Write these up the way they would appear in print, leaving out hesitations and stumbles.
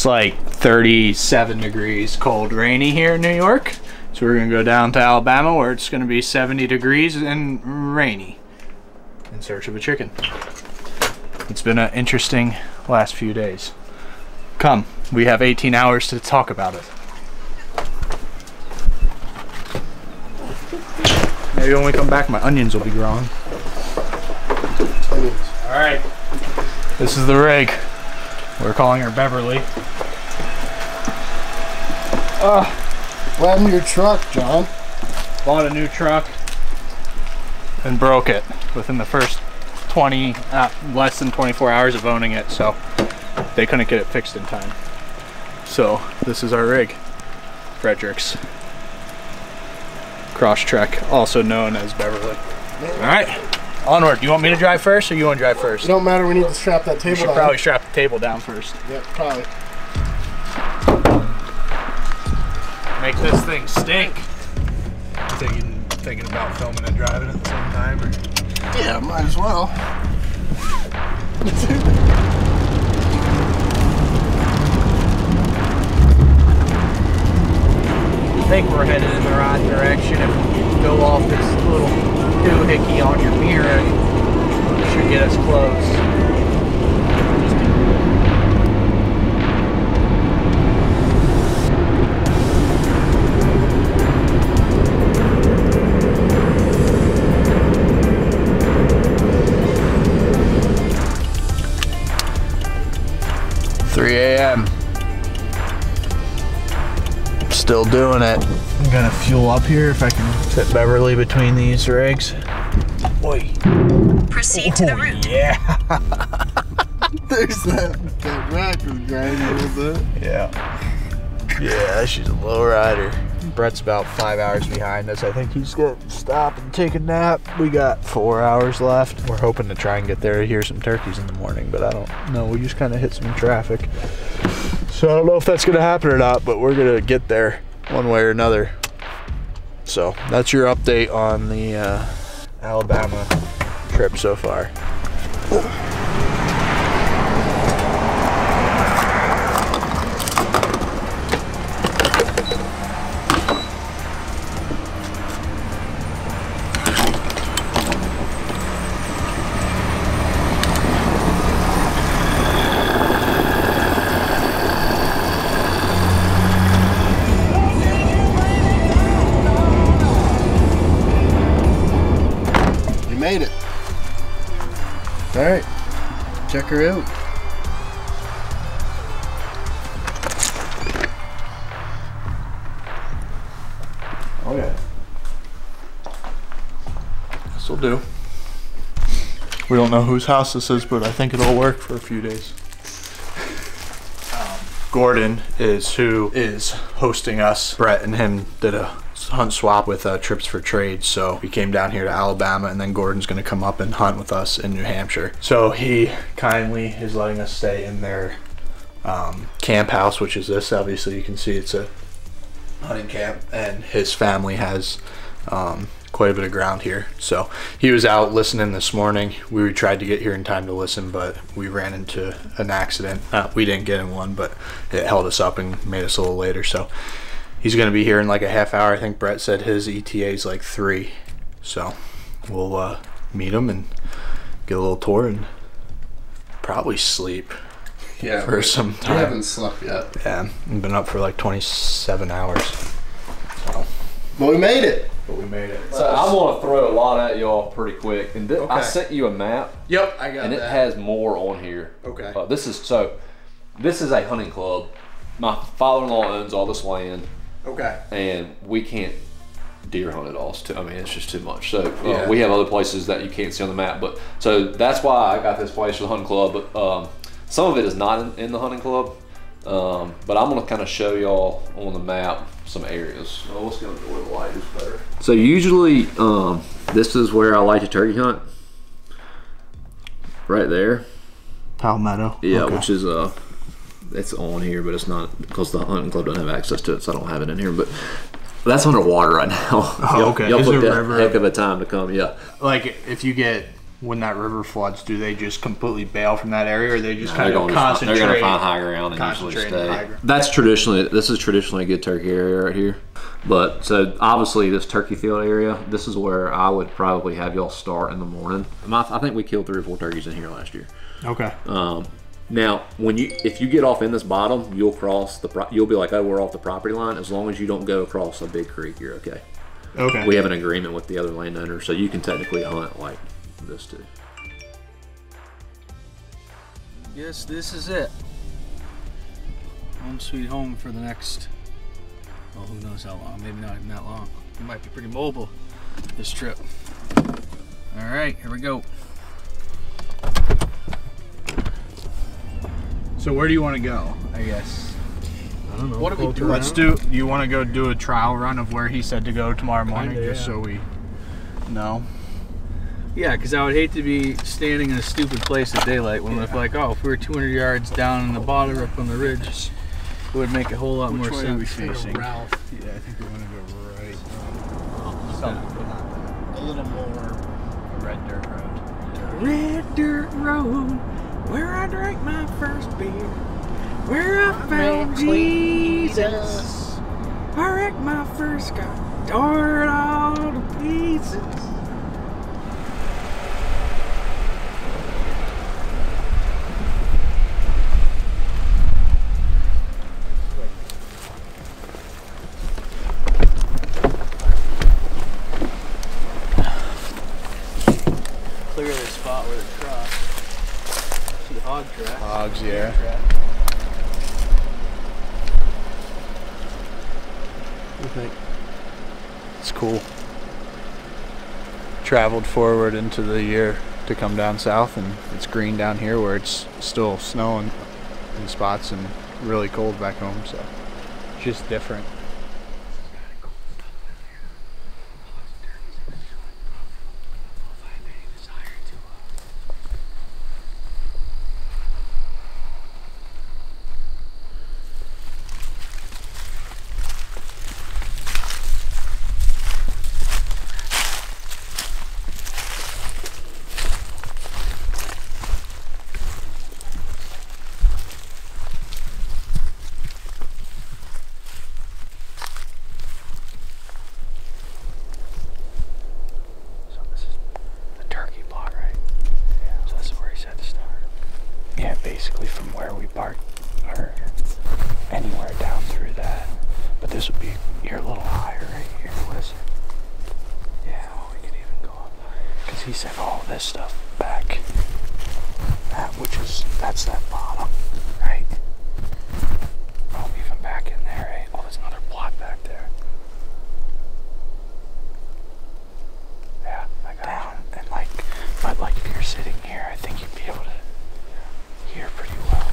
It's like 37 degrees, cold, rainy here in New York. So we're gonna go down to Alabama where it's gonna be 70 degrees and rainy in search of a chicken. It's been an interesting last few days. Come, we have 18 hours to talk about it. Maybe when we come back, my onions will be growing. All right, this is the rig. We're calling her Beverly. What happened to your truck, John? Bought a new truck and broke it within the first less than 24 hours of owning it, so they couldn't get it fixed in time. So this is our rig, Frederick's Crosstrek, also known as Beverly. All right, onward. Do you want me to drive first, or you want to drive first? It don't matter. We need to strap that table down. We should probably strap the table down first. Yep, probably. Make this thing stink. Thinking about filming and driving at the same time, or? Yeah, might as well. I think we're headed in the right direction. If we go off this little doohickey on your mirror, it should get us close. 3 a.m. Still doing it. I'm gonna fuel up here if I can fit Beverly between these rigs. Boy. Proceed to the route. Yeah. There's that rack was grinding a little bit. Yeah. Yeah, she's a low rider. Brett's about 5 hours behind us. I think he's gonna stop and take a nap. We got 4 hours left. We're hoping to try and get there to hear some turkeys in the morning, but I don't know. We just kind of hit some traffic. So I don't know if that's gonna happen or not, but we're gonna get there one way or another. So that's your update on the Alabama trip so far. Made it. All right, check her out. Oh yeah. This'll do. We don't know whose house this is, but I think it'll work for a few days. Gordon is who is hosting us. Brett and him did a hunt swap with Trips for Trade, so we came down here to Alabama, and then Gordon's gonna come up and hunt with us in New Hampshire. So he kindly is letting us stay in their camp house, which is this. Obviously you can see it's a hunting camp, and his family has quite a bit of ground here. So he was out listening this morning. We tried to get here in time to listen, but we ran into an accident. We didn't get in one, but it held us up and made us a little later. So he's gonna be here in like a half hour. I think Brett said his ETA is like 3. So we'll meet him and get a little tour and probably sleep for some time. We haven't slept yet. Yeah, I've been up for like 27 hours. So. But we made it. So I'm gonna throw a lot at y'all pretty quick. And Okay. I sent you a map. Yep, I got and that. it has more on here. Okay. This is a hunting club. My father-in-law owns all this land. Okay. And we can't deer hunt at all. I mean, it's just too much. So Yeah. we have other places that you can't see on the map. But so that's why I got this place for the hunting club. But some of it is not in the hunting club. But I'm gonna kind of show y'all on the map some areas. Oh, let's go where the light is better. So usually, this is where I like to turkey hunt. Right there. Palmetto. Yeah, okay. which is it's on here, but it's not because the hunting club doesn't have access to it, so I don't have it in here. But that's underwater right now. Oh, okay. Y'all Is it put a that river? heck of a time to come. Yeah. Like if you get when that river floods, do they just completely bail from that area, or they just kind of They're concentrate? going to find high ground and usually stay. This is traditionally a good turkey area right here. But so obviously this turkey field area, this is where I would probably have y'all start in the morning. I think we killed 3 or 4 turkeys in here last year. Okay. Now, if you get off in this bottom, you'll be like, oh, we're off the property line. As long as you don't go across a big creek, you're okay. Okay. We have an agreement with the other landowner, so you can technically hunt like this too. Yes, this is it. Home sweet home for the next, well, who knows how long. Maybe not even that long. We might be pretty mobile this trip. All right, here we go. So where do you want to go, I guess? I don't know. What do we do? Let's do, you want to go do a trial run of where he said to go tomorrow morning, just so we know? Yeah, because I would hate to be standing in a stupid place at daylight when if like, oh, if we were 200 yards down in the bottom up on the ridge, it would make a whole lot more sense. Which way are we facing? Ralph. Yeah, I think we want to go right. A little more. A red dirt road. Red dirt road, where I drank my first beer, where I found Jesus. I wrecked my first car, tore it all to pieces. Clear the spot where they cross. See the hog track. Hogs, yeah. What do you think? It's cool. Traveled forward into the year to come down south, and it's green down here where it's still snowing in spots and really cold back home, so it's just different. Yeah, basically from where we parked, or anywhere down through that. But this would be, you're a little higher right here. What is it? Yeah, well, we could even go up higher. Because he said all this stuff back. That's that bottom, right? Oh, even back in there, right? Oh, there's another plot back there. Yeah, I got down. And but if you're sitting here, I think you'd be able to hear pretty well.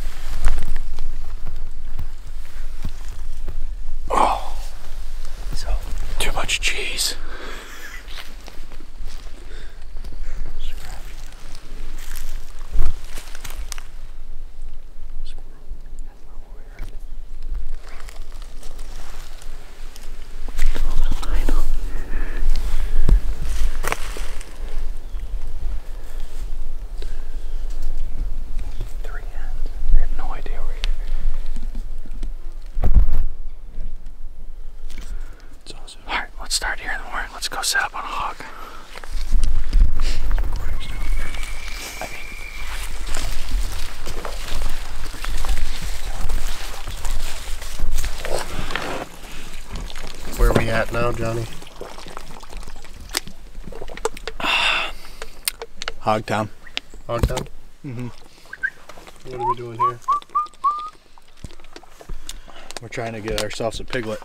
Oh, so too much cheese. Start here in the morning. Let's go set up on a hog. Where are we at now, Johnny? Hogtown. Hogtown? Mm-hmm. What are we doing here? We're trying to get ourselves a piglet.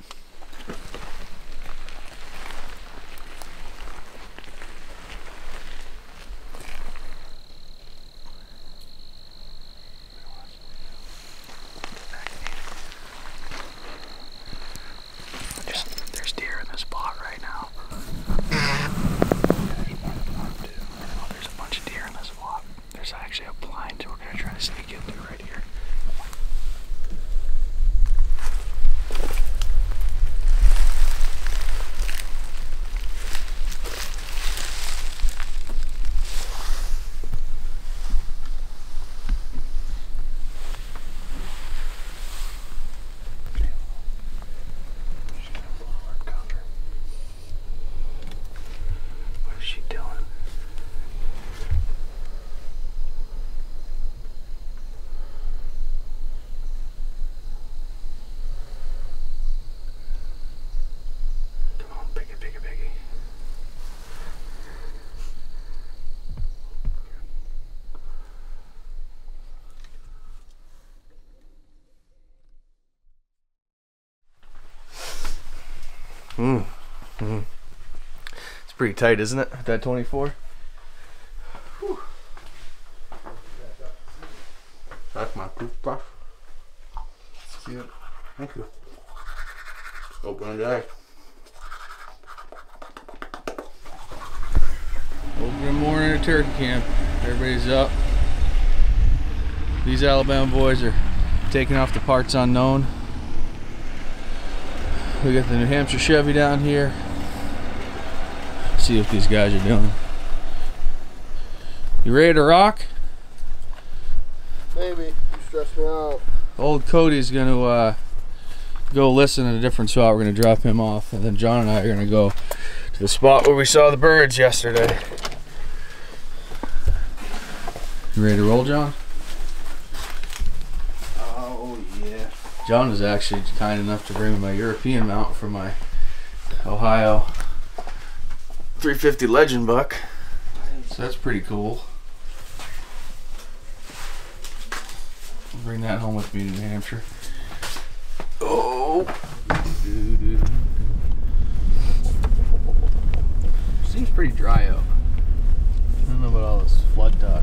There's deer in this spot right now. There's a bunch of deer in this spot. There's actually a blind we're going to try to sneak into right here. It's pretty tight, isn't it? That 24. That's my toothbrush. Yep. Thank you. Open it up. Open morning at turkey camp. Everybody's up. These Alabama boys are taking off the parts unknown. We got the New Hampshire Chevy down here. See what these guys are doing. You ready to rock? Maybe. You stress me out. Old Cody's gonna go listen at a different spot. We're gonna drop him off, and then John and I are gonna go to the spot where we saw the birds yesterday. You ready to roll, John? Oh yeah. John was actually kind enough to bring me my European mount for my Ohio 350 Legend buck. So that's pretty cool. I'll bring that home with me to New Hampshire. Oh! Seems pretty dry out. I don't know about all this flood talk.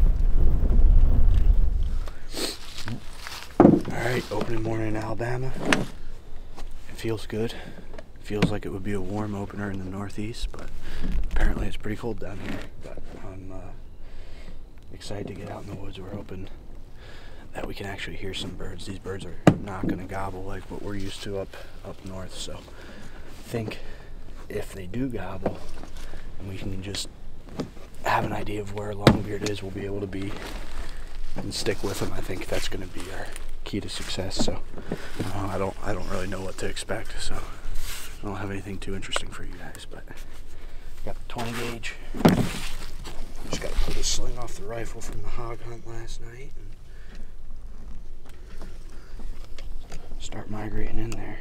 Alright, opening morning in Alabama. It feels good. Feels like it would be a warm opener in the northeast, but apparently it's pretty cold down here. But I'm excited to get out in the woods. We're hoping that we can actually hear some birds. These birds are not going to gobble like what we're used to up north, so I think if they do gobble and we can just have an idea of where longbeard is, we'll be able to be and stick with them. I think that's going to be our key to success. So I don't really know what to expect, so I don't have anything too interesting for you guys, but got the 20 gauge. Just got to pull the sling off the rifle from the hog hunt last night and start migrating in there.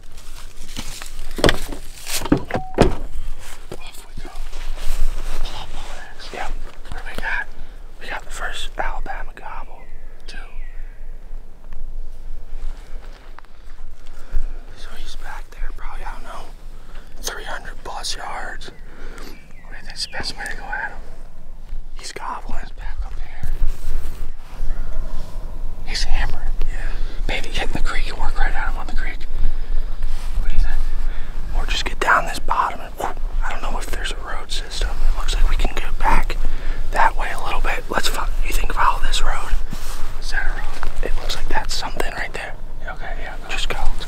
Off we go. Pull up on it. Yep. What do we got? We got the first Alabama gobble. 2. So he's back there, probably, I don't know, 300 plus yards. What do you think's the best way to go at him? He's gobbling. He's back up here. He's hammering. Yeah. Maybe get in the creek and work right at him on the creek. What do you think? Or just get down this bottom and whoop. I don't know if there's a road system. It looks like we can go back that way a little bit. You think follow this road? Is that a road? It looks like that's something right there. Okay, yeah. Just go. Let's go.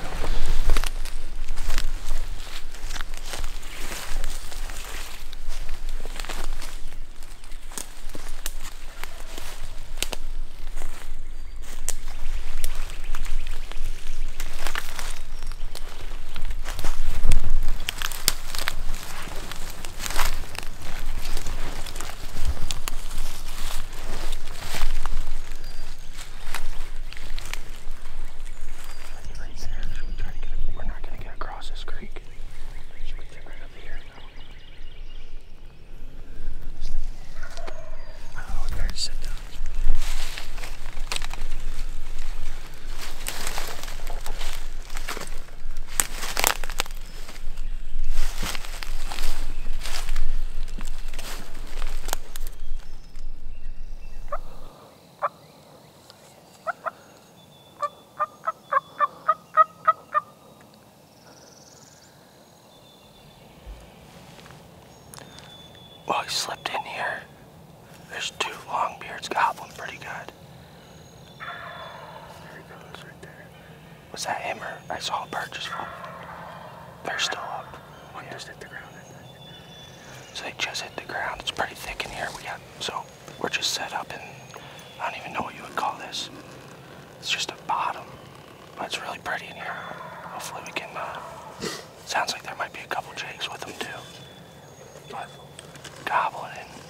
Well, he slipped in here. There's 2 longbeards gobbling pretty good. There he goes, right there. Was that him or I saw a bird just fall? They're still up. One just hit the ground, I think. So they just hit the ground. It's pretty thick in here. So we're just set up in, I don't even know what you would call this. It's just a bottom, but it's really pretty in here. Hopefully we can, sounds like there might be a couple jakes with them too. But gobbling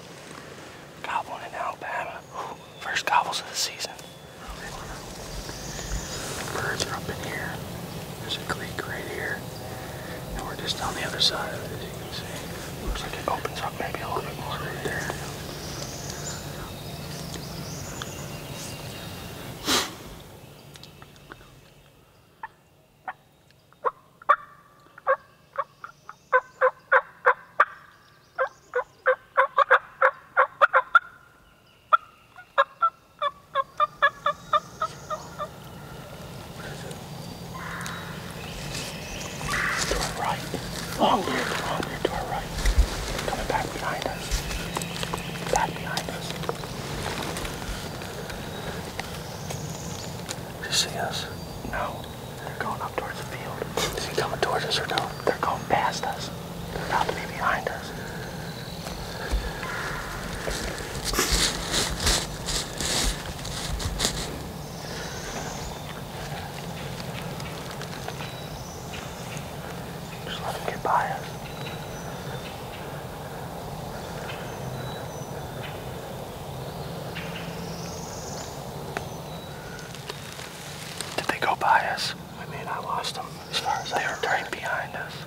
in Alabama. Whew. First gobbles of the season. Birds are up in here. There's a creek right here. And we're just on the other side of it, as you can see. Looks like it opens up maybe a little bit more right there. see us? No. They're going up towards the field. Is he coming towards us or no? They're going past us. They're about to be behind us. Just let them get by us. Did they go by us? I mean, I lost them as far as they were right behind us.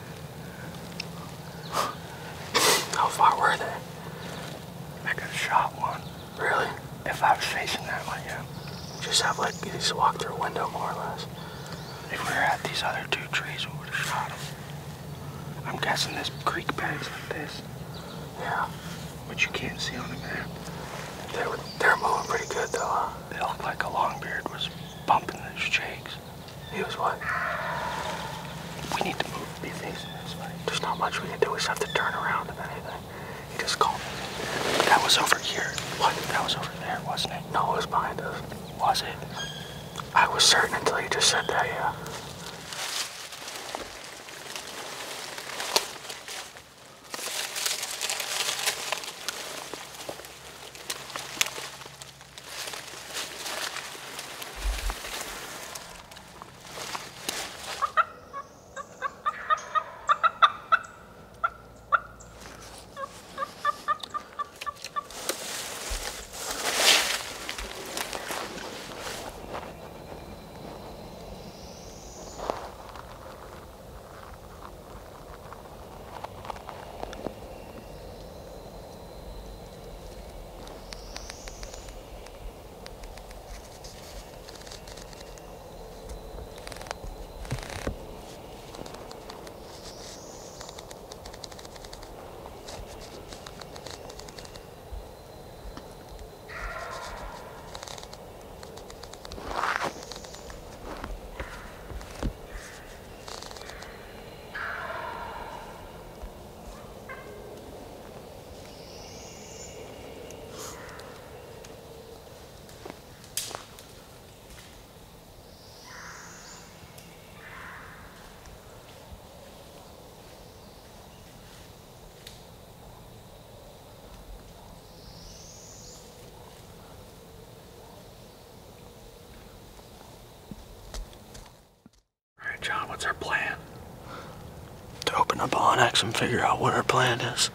How far were they? I could have shot one. Really? If I was facing that way, yeah. Just have like, you just walk through a window more or less. If we were at these other two trees, we would have shot them. I'm guessing this creek bed's like this. Yeah. But you can't see on the map. They're moving pretty good though, huh? They look like a Longbeard was bumping those shakes. He was what? We need to move, be facing this way. There's not much we can do, we just have to turn around if anything. He just called me. That was over here. What? That was over there, wasn't it? No, it was behind us. Was it? I was certain until you just said that, yeah. John, what's our plan? To open up Onyx and figure out what our plan is.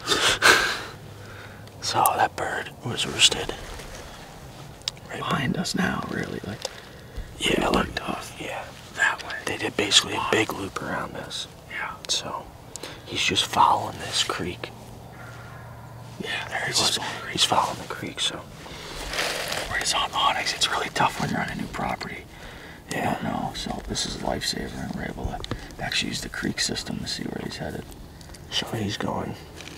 So that bird was roosted right behind us now, really. Like, yeah, it looked tough. Yeah, that way. They did basically a big loop around us. Yeah. So he's just following this creek. Yeah, there he was. He's following the creek. So where he's on Onyx, it's really tough when you're on a new property. You don't know, so this is a lifesaver, and we're able to actually use the creek system to see where he's headed. So he's going,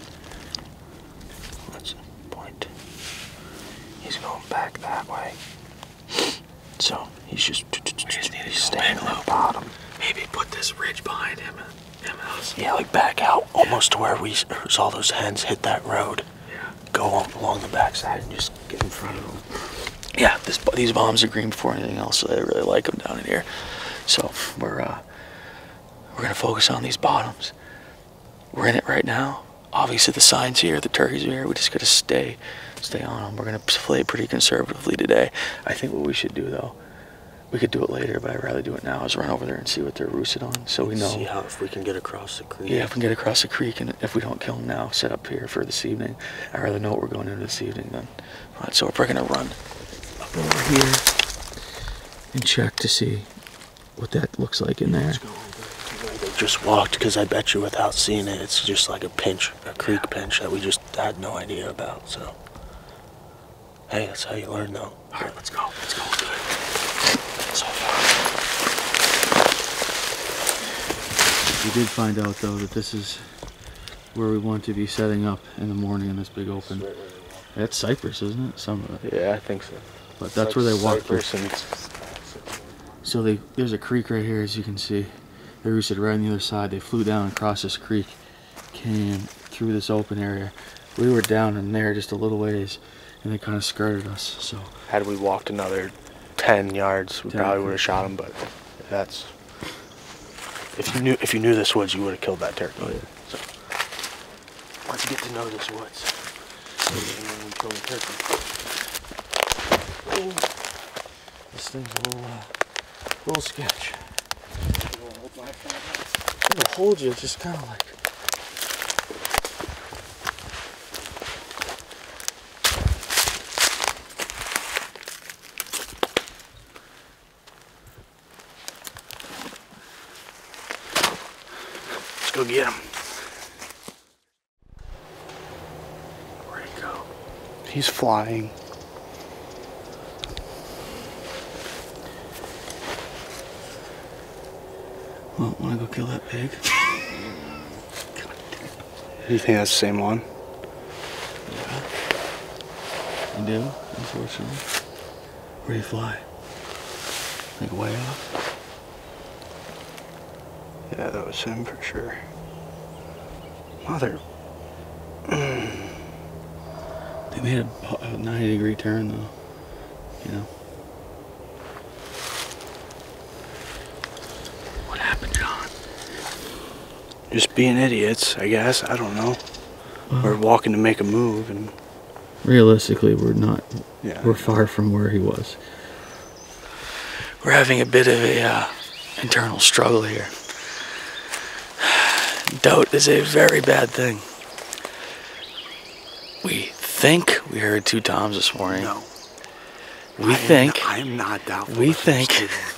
let's point, he's going back that way. So he's just he's staying at the bottom. Maybe put this ridge behind him and us. Yeah, like back out, almost to where we saw those hens hit that road. Yeah. Go along the backside and just get in front of them. Yeah, these bombs are green before anything else, so they really like them down in here. So we're gonna focus on these bottoms. We're in it right now. Obviously the sign's here, the turkeys are here. We just gotta stay on them. We're gonna play pretty conservatively today. I think what we should do though, we could do it later, but I'd rather do it now, is run over there and see what they're roosted on, so we know. See how, if we can get across the creek. Yeah, if we can get across the creek, and if we don't kill them now, set up here for this evening. I'd rather know what we're going into this evening then. All right, so we're gonna run over here and check to see what that looks like in there. They just walked, because I bet you without seeing it, it's just like a pinch, a creek pinch that we just had no idea about. So, hey, that's how you learn though. All right, let's go. Let's go. Good. So far. We did find out though that this is where we want to be setting up in the morning in this big open. That's cypress, isn't it? Some of it. Yeah, I think so. But that's where they walk through. So there's a creek right here, as you can see. They roosted right on the other side. They flew down across this creek, came through this open area. We were down in there just a little ways, and they kind of skirted us. So had we walked another 10 yards, we probably would have shot him. But that's if you knew this woods, you would have killed that turkey. Oh, yeah. So let's get to know this woods. And then we kill the turkey. This thing's a little sketch. It'll hold you, just kind of like. Let's go get him. Where'd he go? He's flying. Well, wanna go kill that pig? You think that's the same one? Yeah. You do, unfortunately. Where do you fly? Like way off? Yeah, that was him for sure. Mother. They made a 90-degree turn though, you know. What happened, John? Just being idiots, I guess. I don't know. We're walking to make a move, and realistically, we're not. yeah, We're far from where he was. We're having a bit of a internal struggle here. Doubt is a very bad thing. We think we heard 2 toms this morning. no. I am not doubtful. We think.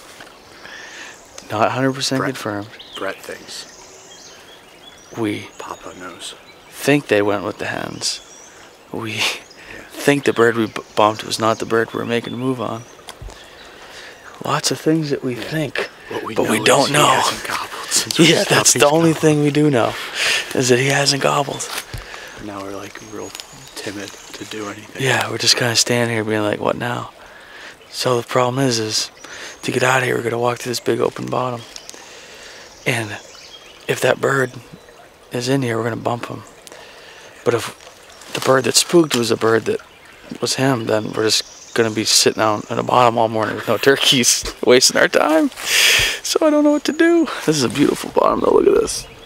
Not 100% Brett. confirmed. Brett thinks. We Papa knows. think they went with the hens. We think the bird we bumped was not the bird we were making a move on. Lots of things that we think, but we don't know. He hasn't gobbled since we Yeah, that's the only thing we do know, is that he hasn't gobbled. Now we're like real timid to do anything. Yeah, we're just kind of standing here being like, what now? So the problem is to get out of here, we're going to walk through this big open bottom. And if that bird is in here, we're going to bump him. But if the bird that spooked was a bird that was him, then we're just going to be sitting out in the bottom all morning with no turkeys, wasting our time. So I don't know what to do. This is a beautiful bottom though, look at this.